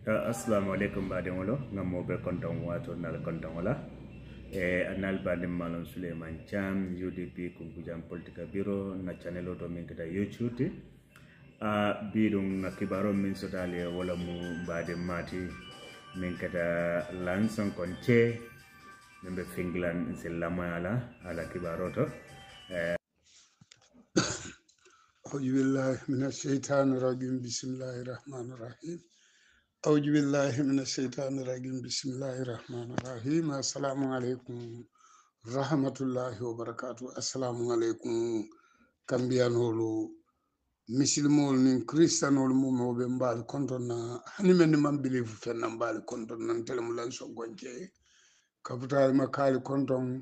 Assalamu alaikum badingolo ngamo be konton wato nal konton wala anal badim malon Suleiman Cham UDP Kunkujang Political Bureau na channel to min kita YouTube bidung na kibaro min sotale wala mu badim mati min kita lanson konche membe Finglan selamala ala kibaro to أعوذ بالله من الشيطان الرجيم بسم الله الرحمن الرحيم أعوذ بالله من الشيطان الرجيم بسم الله الرحمن الرحيم السلام عليكم ورحمة الله وبركاته السلام عليكم كامبيانولو مسلمول نين كريستيانول مومو بمبال كونتنا هاني من من بليف فن مبال كونتنا نتلم لان سو غونجي كابتال مكال كونتون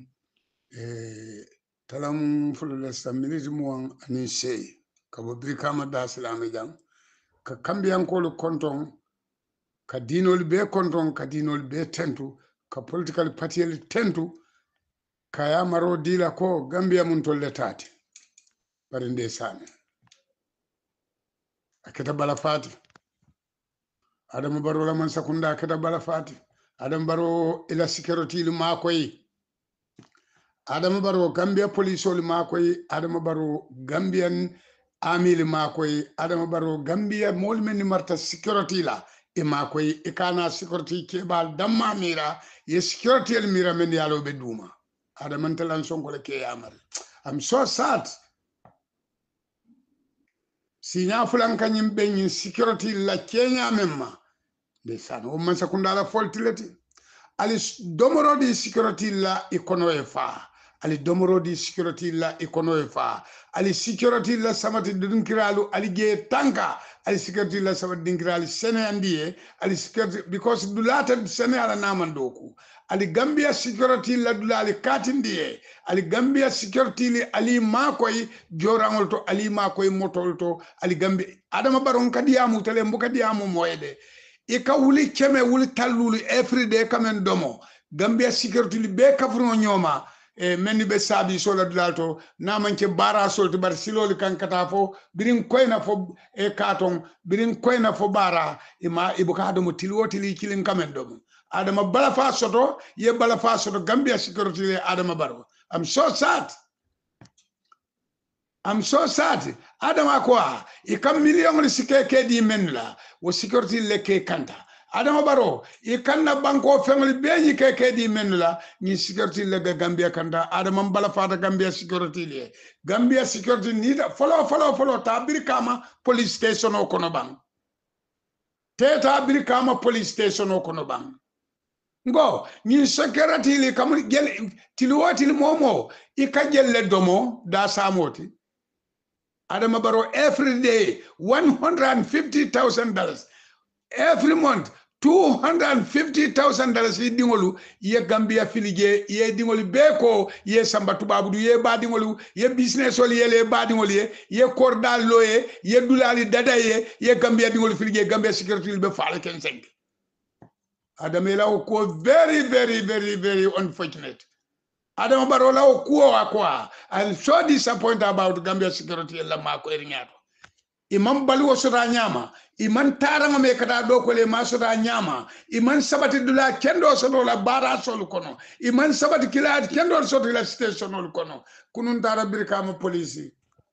تلام فلوس ميليزمو اني سي kabo birkama da salame jang ka kambiyankolu konton ka dinol be konton ka dinol be tentu ka political party tentu ka yamaro dila ko gambia mun tolle tati bari nde sane aketa bala fati adam baro la man sakunda aketa bala fati adam baro ila security lu makoy adam baro gambia police lu makoy adam baro gambian amili makoy adama baro gambia mol men marta security la e makoy e kana security ke bal damma mira ye security el mira men yalo be duma adama talan sonko le ke yamal I'm so sad sinya fulan kanyim ben security la kenya memma de san o man sakunda la foltileti ali domoro di security la ikono fa ali domoro di security la ikono fa ali security la samati dinkiralu ali ge tanka ali security la samati dinkiralu sene andiye ali security because dulata sene ala namandoku ali gambia security la dulali katindiye ali gambia security li ali makoy jorangol to ali makoy motol to ali gambia adama baron kadiyamu tele mbukadiyamu moyede e ka wuli keme wuli tallulu everyday kamen domo gambia security li be kafro nyoma menni be sabi sola dulato na manke bara solti bar siloli kan kata fo birin koyna fo e katon birin koyna fo bara ima ibuka do mo tilwoti li kilin kamen do adama bala fa soto ye bala fa soto gambia security le adama baro I'm so sad adama kwa e kam million li sikeke di menla wo security le ke kanta adama baro e kanna banko family beñi keke di menla ni security le gambia kanda adama bala fata gambia security le gambia security ni follow ta birkama police station o kono bang teta birkama police station o kono bang ngo ni security le kam gel tilwati momo e ka gelle domo da samoti adama baro every day $150,000 every month $250,000 yi dingolu ye gambia filige ye dingolu beko ye samba tubabudu ye ba dingolu ye business oli ye le ba dingolu ye korda loye ye dulali dadaye ye gambia dingolu filige gambia security be faale ken seng adama la ko very unfortunate adama baro la ko akwa I'm so disappointed about gambia security la mako erinyato imam balu sota nyama iman taranga me kata do ko le ma sota nyama iman sabati dula kendo soto la bara sol kono iman sabati kila kendo soto la station ol kono kunun tara birkama police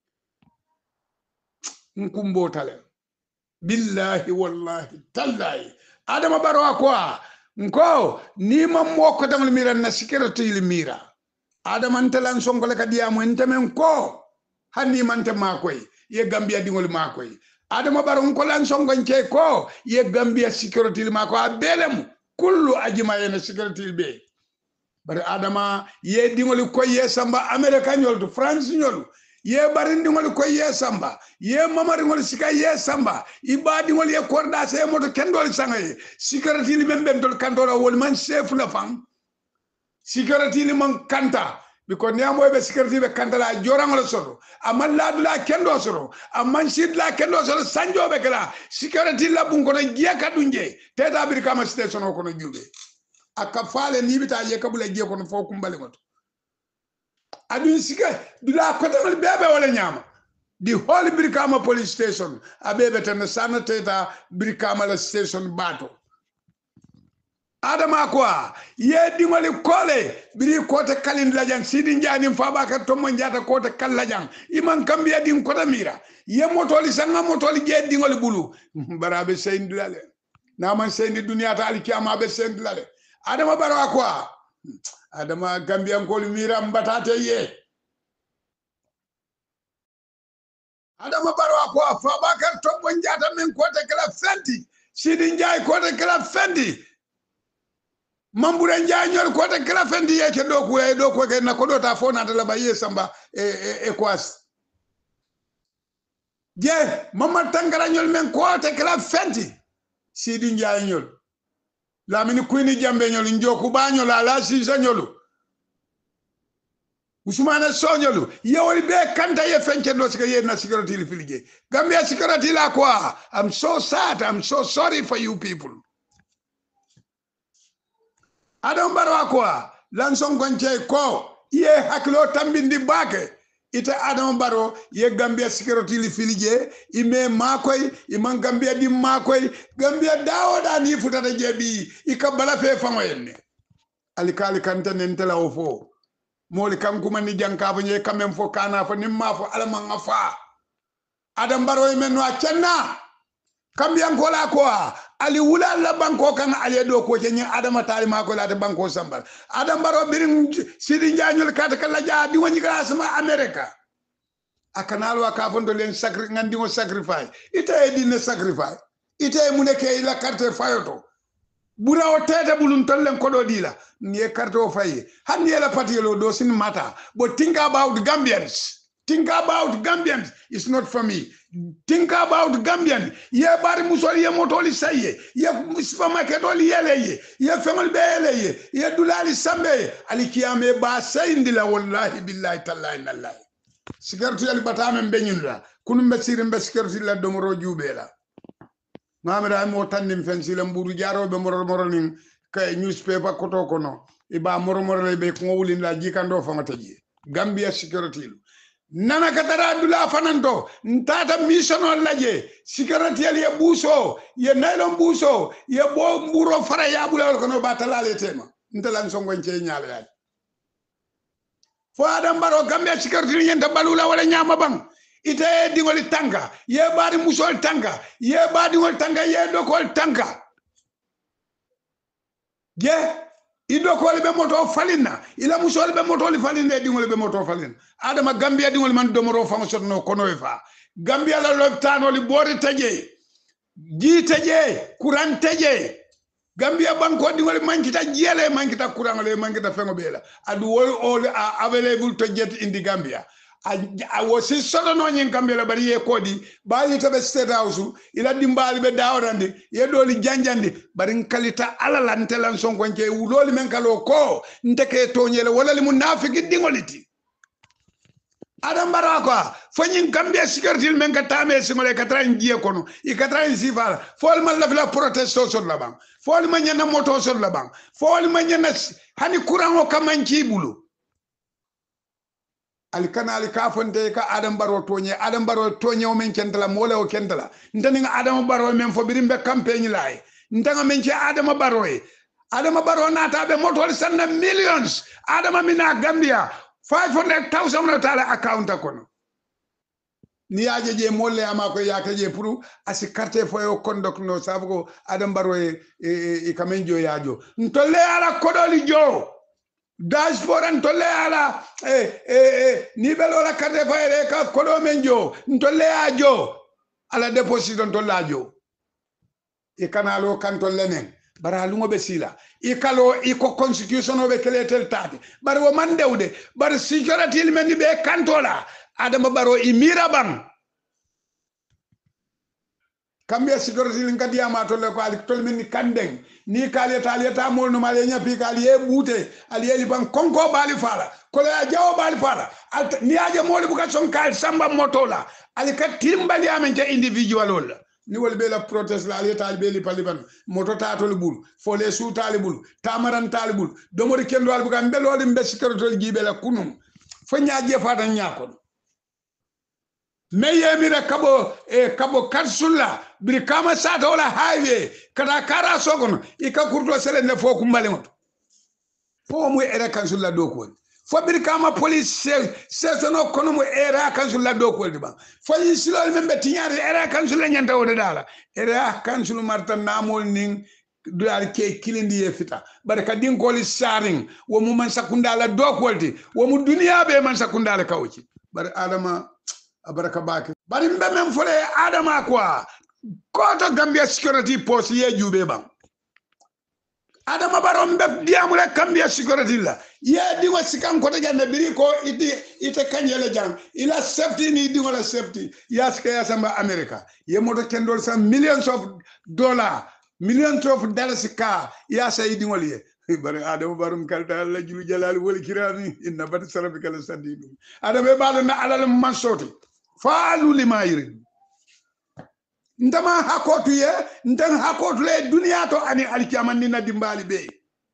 nkumbo tale billahi wallahi tallahi adama baro akwa nko ni mam moko tangal mira na security li mira adama ntalan sonko le kadiamu entamen ko hanni mante makoy ye gambia dingol makoy adama baron ko lan songon ke ko ye gambia security mako abelem kullu ajima ene security be bar adama ye dingol ko ye samba america nyol to france nyol ye barin dingol ko ye samba ye mamari ngol sika ye samba ibadi ngol ye korda se moto kendol sangay security li membe tol kandola wol man chef la fam security li man kanta because niamo be security be kantala jorangol soro aman la dula kendo soro aman sid la kendo soro sanjo be kala security la bun kono giya kadunje teta bir kama station ko no jube akafale ni bita ye kabula giya kono fo kumbale ngoto adun sika dula ko tamal bebe wala nyama the whole Brikama police station abebe tan sanateta Brikama la station bato adama ko ye dingoli kole biri kote kalin lajan sidin jani fabaka to mon jata kote kal lajan iman kambiya din kota mira ye motoli sanga motoli je dingoli bulu barabe seyndilale naman seyndi duniya ta alkiyama be seyndilale adama baro ko adama gambiyan kol mira mbatate ye adama baro ko fabaka to mon jata men kote kala fendi sidin jay kote kala fendi mambura njanyol kote kala fendi yake do ko ke na kodo ta fona ta laba ye samba e kwas je mama tangara nyol men kote kala fendi sidi njanyol la mini kuini jambe nyol njoku banyo la si nyolu usmana sonyolu yewoli be kanta ye fenke do sika ye na security li filije gambia security la kwa I'm so sad, I'm so sorry for you people. Adam Barrow ko lanson gonche ko ye haklo tambindi bake ita Adam Barrow ye Gambia security li filije ime makoy iman Gambia di makoy Gambia dawoda ni futata jebi ikabala fe famoyenne alikali kante nentela ofo moli kankuma ni janka fa nye kamem fo kana fa nimma fo alama ngafa Adam Barrow men wa cenna kambiyan kola ko ali wula la banko kan ali do ko ci adama tali ma ko la de banko sambal adam baro birin sidi njañul kata kala ja di woni grasma america akanalo ka fondo len sacri ngandi ngo sacrifice ite dine sacrifice ite muneke la carte fayoto bura o tete bulun tollen ko do dila ni carte o fayi hanni la patielo do sin mata but think about Gambians. Think about Gambians. It's not for me. Think about Gambian. Ye bari musoli ye motoli saye. Ye supermarket oli yele ye family bele ye dulali sambe ali kiyame ba sayindila wallahi billahi tallahi nallahi. Security ali batame mbenyunda. Kunu mbesiri mbe security la domoro jubela. Ngamira mo tandim fensi la mburu jaro be moro ning kay newspaper koto kono. Iba moro be ko wulin la jikando famataji. Gambia security nana katara dula fananto ntata missiono laje security ali buso ye nailon buso ye bo mburo fara ya bula ko no batalale tema ntalan songo nche nyaale ya fo Adam Barrow Gambia security nyenta balula wala nyama bang ite dingoli tanka ye bari musol tanka ye badi ngol tanka ye dokol tanka je ido ko be moto falina ila musol be moto li falina dingol be moto falina adama Gambia dingol man domoro fonction no kono fa Gambia la loptano li bori taje ji taje kuran taje Gambia banko dingol mankita jele mankita kuran le mankita fengo bela adu all are available to get in the Gambia. I was solo no nyen Gambia bari ye kodi bali to be state house ila dimbali be dawrande ye doli janjande bari kalita alala ntelan sonko nke wuloli men kalo ko ndeke tonyele wala li munafiki dingoliti Adam Barrow ko fanyin Gambia security men ka tame singole ka tran jiye kono e ka tran sifala fol man la fla protesto sur la bang fol man nyana moto sur la bang fol man nyana hani courant o kamanci bulu al kanali ka fonte ka Adam Barrow tonye o men kentala mole o kentala ndani Adam Barrow men fo birimbe campagne lay ndanga men ci Adam Barrow nata be motol sanna millions Adam mina Gambia 500,000 na tala account kono ni aje je molle ama ko yake je pour asi carte fo yo conduct no sabugo Adam Barrow e kamenjo yajo ntolle ala kodoli jo dashboard ntolle ala ni belo la carte fayre ka kodo menjo ntolle ajo ala deposit ntolle ajo e kanalo kantolle nen bara lungo be sila e kalo e ko constitution o be keletel tati bara wo man dewde bara security men be kantola Adama Barrow i mirabang Gambia security ngadi amato le ko ali tolmen ni kandeng ni kale taleta mol no male nyapi kali e bute ali eli ban konko bali fala ko la jawo bali fala ni aje mol bu ka son kal samba motola ali ka timbali amen je individual wala ni wol be la protest la ali tal be li paliban moto tatol bul fo le su talibul tamaran talibul do mori kendo al bu ka mbelode mbe security jibe la kunum fo nyaaje fata nyaakon meye mira kabo karsulla bir kama sata wala highway kada kara sogono ika kurto sele ne fo kumbale ngoto fo mu era kansulla do ko fo bir kama police sesono kono mu era kansulla do ko diba fo yisilol membe tinyare era kansulla nyanta wona dala era kansul marta namol ning dual ke kilindi e fita baraka din ko li saring wo mu man sakundala do kolti wo mu duniya be man sakundala kawci bar adama abaraka bake bari mbe men fole adama quoi koto Gambia security post ye jube bang adama baro mbe diamu le Gambia security la ye diwa sikan koto jande biri ko ite kanjele jang ila safety ni diwa la safety yaske ya samba America ye moto kendol some millions of dollars ka ya say diwa ye bari adama barum kalta Allah julu jalal wal kirami inna bat sarafika la sadidu adama balo na alal mansoti faalu lima yirid ndama hakotu ye ndan hakotu le dunia to ani alkiyama ni na dimbali be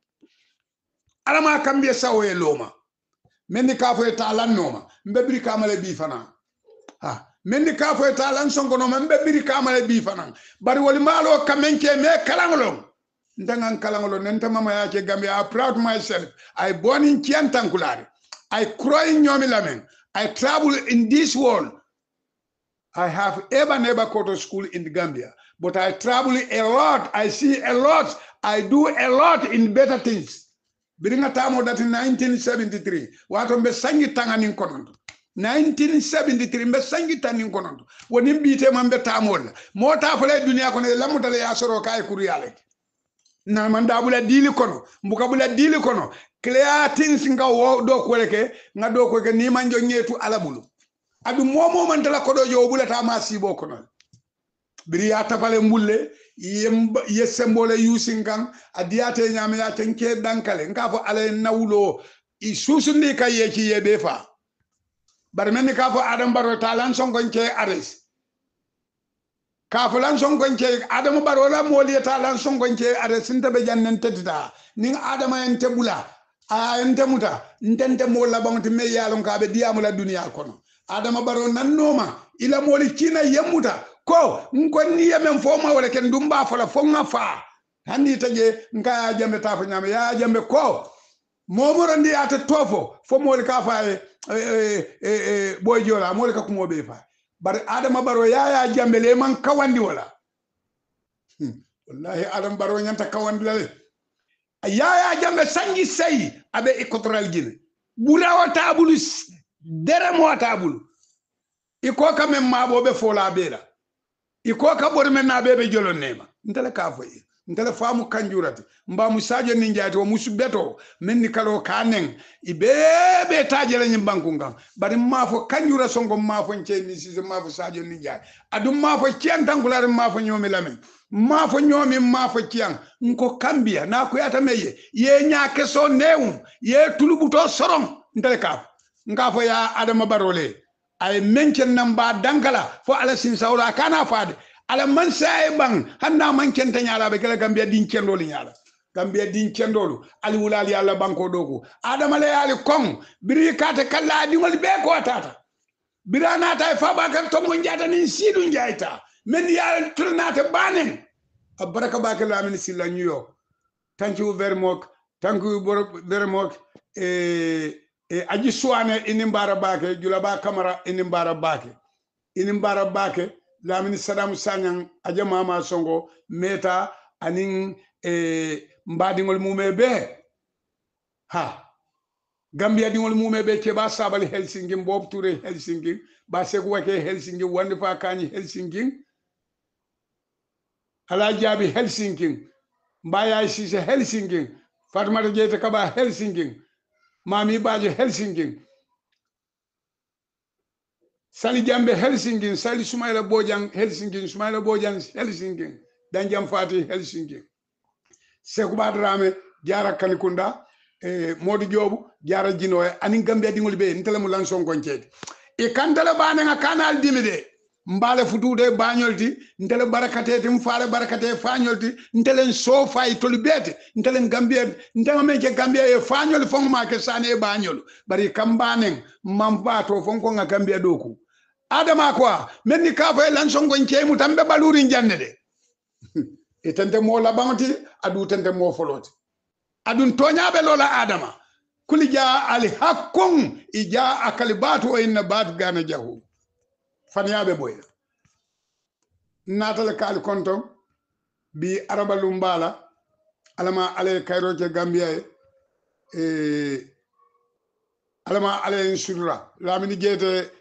alama kambe sawe loma menni ka fo talan noma mbebri kamale bi fana ha menni ka fo talan songo noma mbebri kamale bi fana bari woli malo kamenke me kalangolo ndangan kalangolo nenta mama yake Gambia. I proud myself. I born in Kiantankulari. I grow in Nyomilamen. I travel in this world. I have never go to school in the Gambia, but I travel a lot. I see a lot. I do a lot in better things. Bring a time that in 1973, what on the sangi tanganing kononto. 1973, mbe sangi taning kononto. When him beat him and betamol. Mota fole dunia kone lamutale asoro kai kuriale. Na mandabula dili kono, mbukabula dili kono. Clear things nga do kweleke, nga do kweleke ni manjo nyetu alabulu. Adu momo mantala kodo yo bulata masibo kono biri ya tapale mulle ye sembole yusingan adiate nyame ya tenke dankale ngafo ale nawlo i susundi kaye ci yebe fa bar menni kafo adam baro talan songonke ares kafo lan songonke adam baro la moli talan songonke ares ntabe jannen tetita ning adama en tebula a en temuta ntente mo la banti me yalon ka be diamu la dunia kono adama baro nannoma ila moli kina yemuta ko ngonni yemen fo ma wala ken dumba fala fo ngafa handi taje nka jambe tafa nyame ya jambe ko momoro ndi ata tofo fo moli ka fa boy jola moli ka kumo be fa bar adama baro ya jambe le man kawandi wala wallahi adama baro nyanta kawandi la ya jambe sangi sey abe ikotoral gine burawa tabulu dere mo tabulu iko ka men mabo be fola bela iko ka bor men na bebe jolo nema ntele ka fo ntele famu kanjurati mba musaje ninjati o musubeto men ni kalo kanen ibebe tajele nyi bankunga bari mafo kanjura songo mafo ncheni sise mafo saje ninjati adum mafo ciantangulare mafo nyomi lamen mafo nyomi mafo ciang nko kambia na ko yata meye ye nyaake so neum ye tulubuto sorom ntele ka ngafo ya adama barole ay menken namba dankala fo ala sin sawla kana faade ala man say bang hanna man ken tanyala be kala Gambia din kendoli nyala Gambia din kendolu ali wulali alla banko doko adama le ali kong biri kata kala di wal be ko tata birana tay fa ba kan to mo njata ni sidu njaita men ya turnata banen baraka ba kala min silla New York. Thank you very much aji suwane inimbara bake julaba kamara inimbara bake lamini Saddam Sanyang aja mama songo meta anin mbadingol mume be ha Gambia dingol mume be ke ba sabali Helsinki Bob Touré Helsinki ba seku wake Helsinki wande fa kani Helsinki ala jabi Helsinki mbaya sise Helsinki Fatmata Jeyte Kaba Helsinki Mami Baje Helsinki Sali Jambe Helsinki Sali Sumaila Bojang Helsinki Sumaila Bojang Helsinki Danjam Fati Helsinki Seku Badrame Jara Kanikunda Modi Jobu Jara Jinoe anin Gambia dingol be ntele mu lan son gonchedi e kandala bane nga kanal dimide mbale futude bañolti ntele barakate tim faale barakate fañolti ntele so fay toli bete ntele Gambia ntele meke Gambia e fañol fongo ma ke sane e bañol bari kambanen mambato fonko nga Gambia doku adama quoi men ni ka fa lan songo nchemu tambe baluri njande de itante mo la banti adu tante mo foloti adun toñaɓe lola adama kuli ja ali hakkon ija akali batu o inna batu gana jahu fanyaɓe boyla natale kali konton bi araba lumbala alama ale kayroje gambia alama ale sudura lamini jete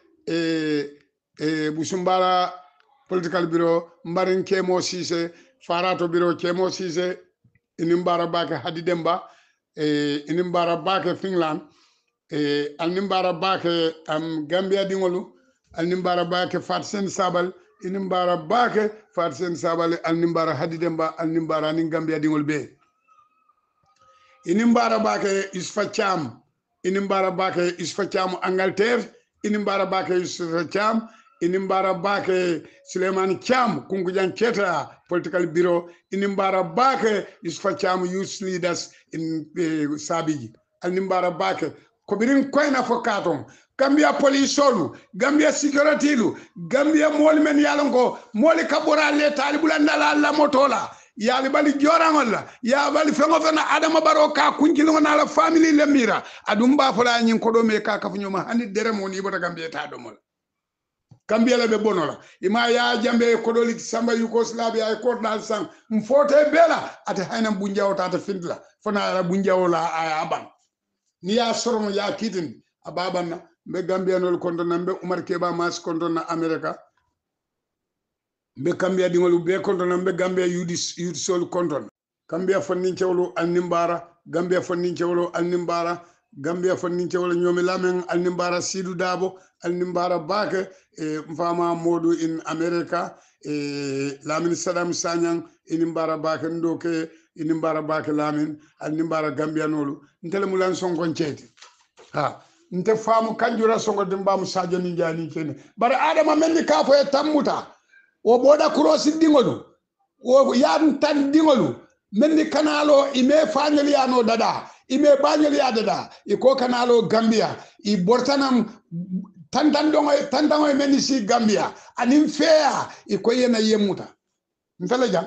busumbala political bureau mbarin kemo sise farato bureau kemo sise inimbara bake hadi demba inimbara bake finland alnimbara bake gambia dingolu alnimbara bake fatsen sabal inimbara bake fatsen sabal alnimbara hadi demba alnimbara nin gambia dingol be inimbara bake isfa cham inimbara bake isfa cham Angleterre inimbara bake isfa cham inimbara bake Suleiman Cham kunkujan cheta political bureau inimbara bake isfa cham youth leaders in Sabiji inimbara bake kobirin koyna fo katon Gambia police solu Gambia security lu Gambia mol men yalonko moli kabora le talibula ndala la motola yali bali jorangol la ya bali fengo fena adama baro ka kunkilo na la family le mira adumba fola nyin ko do me ka ka nyoma handi dere mo ni bota Gambia ta do mol Gambia la be bonola ima ya jambe ko do lik samba Yugoslavia e ko dal sang mfote bela ate hayna bunjaw ta ta findla fona la bunjaw la ay aban ni ya sorom ya kitin ababan be Gambia nol kondo nambe Umar Keba mas kondo na America be Gambia dingolu be kondo nambe Gambia yudi sol kondo Gambia fannin cewlo alnimbara Gambia fannin cewlo alnimbara Gambia fannin cewlo nyomi lamen alnimbara Sidou Dabo alnimbara bake mfama modu in America lamin Saddam Sanyang inimbara bake ndoke inimbara bake lamin alnimbara Gambia nolu ntele mulan songon ceti ha nte famu kanjura songo dimbamu Sadio ni jani kene bare adama menni kafo e tammuta o boda kurosi dingolu o yan tan dingolu menni kanalo ime fanyeli ano dada ime banyeli ya dada iko kanalo Gambia i bortanam tantango menni si Gambia anim fea iko yena yemuta ntala jam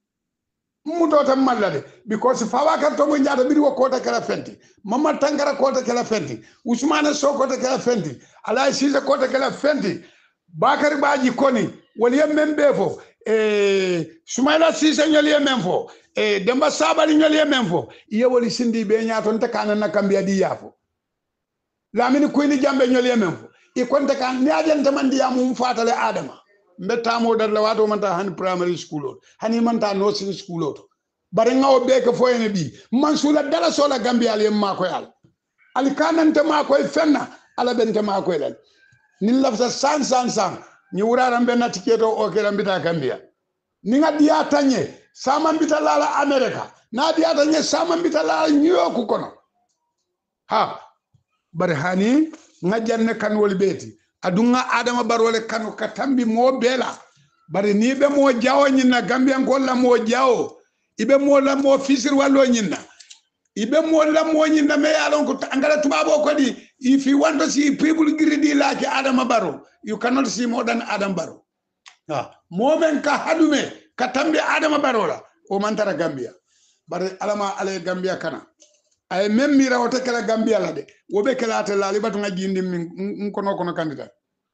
muto tam mallade because fawaka to mo nyaata biri wo kota kala fenti mama tangara kota kala fenti Ousmane So kota kala fenti Alay Cissé kota kala fenti Bakary Badji koni wali membe fo Soumaïla Cissé nyoli memfo Demba Sabali nyoli memfo iye wali sindi be nyaato nta kana na Gambia di yafo Lamini Kuyni Jambe nyoli memfo e konta kan ni aden tamandi ya mum fatale adama mbetamo dar la wato manta han primary school hani manta nursing school bare ngawo be ko foyene bi mansula dala sola Gambia le mako yal al kanante mako e fenna ala bente mako elal ni lafsa san ni wurara mbenna tiketo o kera mbita Gambia ni ngadi ya tanye sama mbita lala America na di atanye sama mbita lala New York kono ha bare hani ngajanne kan wol beti adunga adama barole kanu katambi mo bela bari ni be mo jawo nyina Gambia ngolla mo jawo ibe mo la mo fisir wallo nyina ibe mo la mo nyina me yalon ko angala tubabo ko di if you want to see people greedy like Adama Barrow you cannot see more than Adam Barrow mo men ka hadume katambi Adama Barrow la o mantara Gambia bari alama ale Gambia kana ay même mi rawata kala Gambia la de wobe kala ta la libatu nga jindi min kono candidat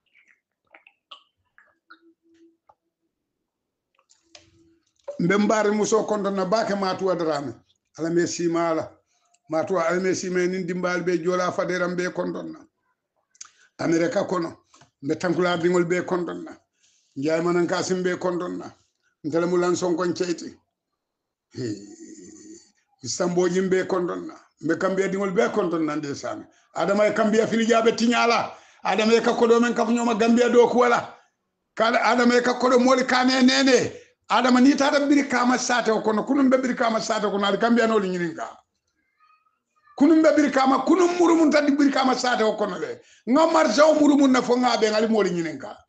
mbembare muso konto na bake matu adrame ala me simala matu ala me sime nin dimbal be jola faderam be kondonna America kono be tankula dingol be kondonna njaay manan kasim be kondonna ntele mulan sonkon ceyti Istanbul yimbe kondonna be Gambia dingol be kondonna ndesane adama e Gambia fili jabe tinyala adama e kakko men kaf nyoma Gambia do ko wala kala adama e kakko moli kane nene adama ni tata biri kama sate kono kunum be biri kama sate kono al Gambia no linyininga kunum be biri kama kunum murumun tadi biri kama sate kono le ngamar jaw murumun na fo ngabe ngali moli nyininga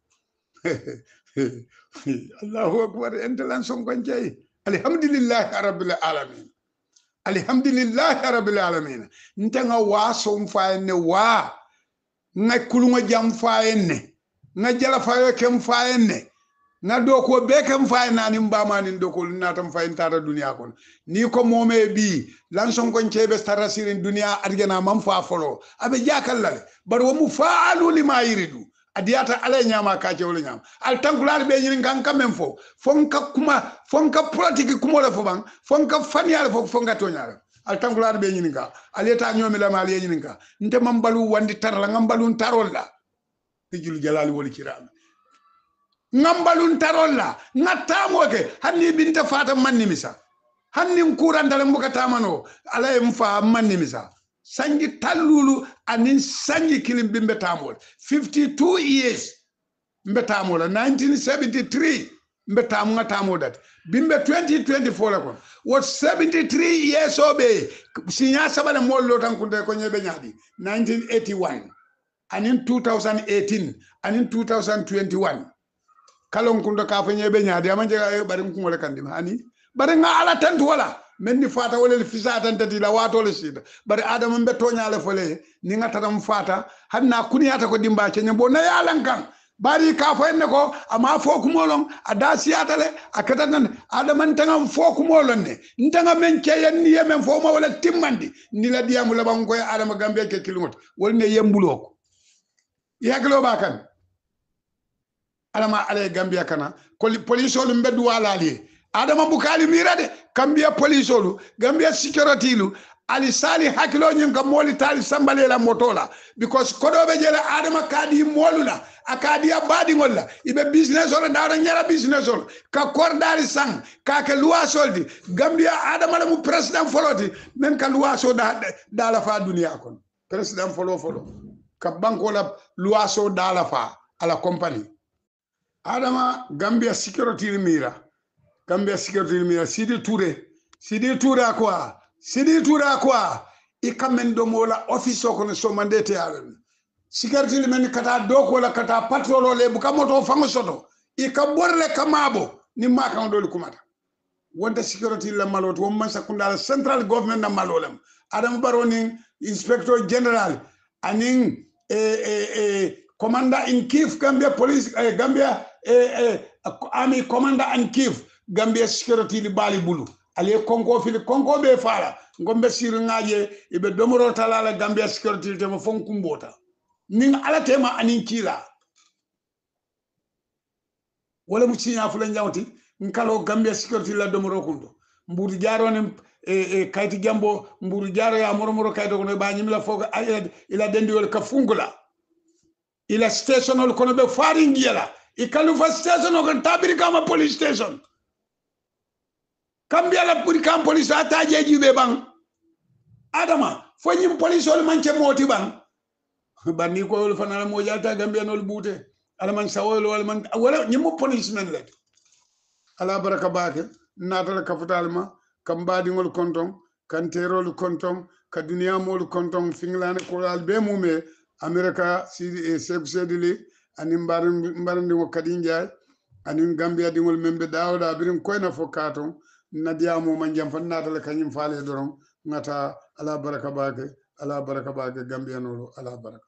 Allahu akbar entelan son gonjay alhamdulillah rabbil alamin alhamdulillah rabbil alamin ntenga waso mfaene wa ngakulunga jam faene nga jala fayo kem fayenne nga do ko be kem fay nani mbamani do ko natam fay tata dunia kon ni ko mome bi lan son kon cebe starasirin dunia argena mam fa folo abe jakal lale bar wo mu faalu lima yiridu adiyata ale nyama ka cewle nyam al tankulaar be nyin kan kamem fo fonka kuma fonka politique kuma la fo bang fonka fanial fo fonka tonyara al tankulaar be nyin ka aleta nyomi la mal nyin ka nte mam balu wandi tar la ngam balu tarol la tijul jalali wol kiram ngam balu tarol la ngatamo ke hanni binta fata manni misa hanni kurandale mbuka tamano ala mfa manni misa sangi talulu anin sangi kilim bimbe tamol 52 years mbe tamola 1973 mbe tamu tamo dat bimbe 2024 la kon what 73 years obe sinya sabale mollo tan kunde ko nyebe nyaadi 1981 anin 2018 anin 2021 kalon kundo ka fa nyebe nyaadi amanje bari ko ngole kandima ani bari nga ala tantu wala menni fata wala fisa tan tati la wato le sida bari adam mbe toñale fole ni nga tatam fata hanna kuniyata ko dimba ce nyambo na yalan kan bari ka fa ne ko ama foku molon ada siyata le akata nan adam tangam foku molon ne ntanga men ce yenni yemen fo ma wala timmandi ni la diamu la bang koy adam gambe ke kilomot wol ne yembuloko yaglo ba kan alama ale gambia kana ko police olu mbeddu wala li adama bukali mirade gambia police olu gambia security lu ali sali hakilo nyin ka moli tali sambale la motola because kodobe jela adama kadi molula akadi abadi ngolla ibe business olu dawda nyara business olu ka kordari sang ka ke loi soldi gambia adama la mu president foloti men ka loi so da la fa dunia kon president folo ka banko la loi so da la fa ala company adama gambia security mira Sidi Touré quoi ikamen do mola office ko no so mandate yaran security men kata doko la kata patrolo le bu kamoto fango soto ikaborle kamabo ni maka do kumata wonta security la malot wo man sakunda central government na malolam adam baroni inspector general aning commander in chief Gambia police Gambia army commander in chief Gambia security li bali bulu ale konko fili konko be fala ngombe siru ngaje ibe domoro talala Gambia security te mo fonkumbota ning ala tema anin kila wala mu cinya fula njawti nkalo Gambia security la domoro kundo mburu jaro ne kayti jambo mburu jaro ya moro kayto ko ba nyimla foga ila dendi wol ka fungula ila station ol kono be faringiela ikalu fa station ko tabiri kama police station Gambia la puri kam police ataje jibe bang adama fo nyim police ol manche moti bang bani ko ol fanala mo jalta Gambia nol bute ala man sawol wal man wala nyim police men la ala baraka baake natala kafutalma kam badi ngol konton kan terol konton ka dunia mol konton finglane ko al be mume america si sedili anim mbarandi mo kadinja anim Gambia dingol membe dawda birim koyna fo katon nadiamo manjam fan natala kanyim faale doron ngata ala baraka baake Gambia nolo ala baraka